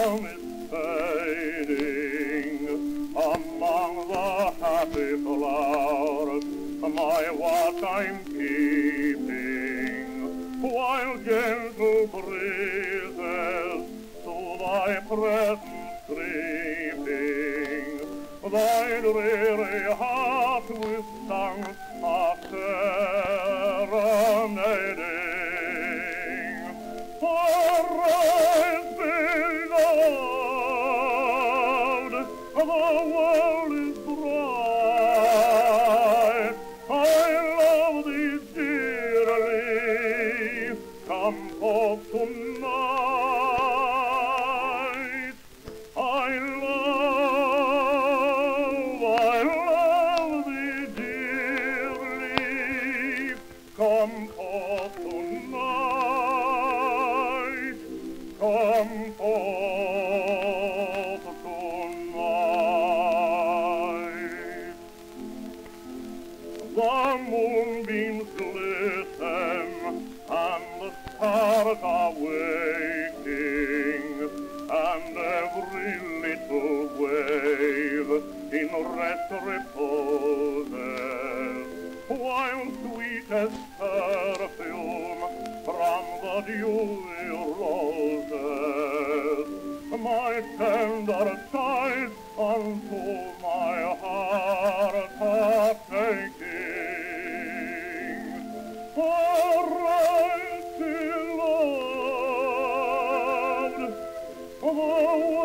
sun is fading among the happy flowers, my watch I'm keeping, while gentle breezes to thy presence creeping, thy dreary heart with songs are serenading. Arise, beloved, the world is bright. I love thee dearly, come forth tonight. I love thee dearly, come forth tonight. Come forth tonight. The moonbeams glisten and the stars are waking, and every little wave in rest reposes, while sweetest perfume from the dewy roses my tender sighs unto my heart are taking. Arise, beloved, the